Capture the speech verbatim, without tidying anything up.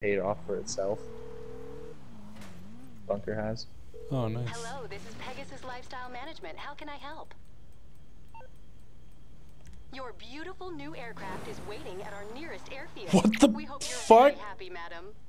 paid off for itself. Bunker has. Oh, nice. Hello, this is Pegasus Lifestyle Management. How can I help? Your beautiful new aircraft is waiting at our nearest airfield. What the we hope you're fuck? very happy, madam.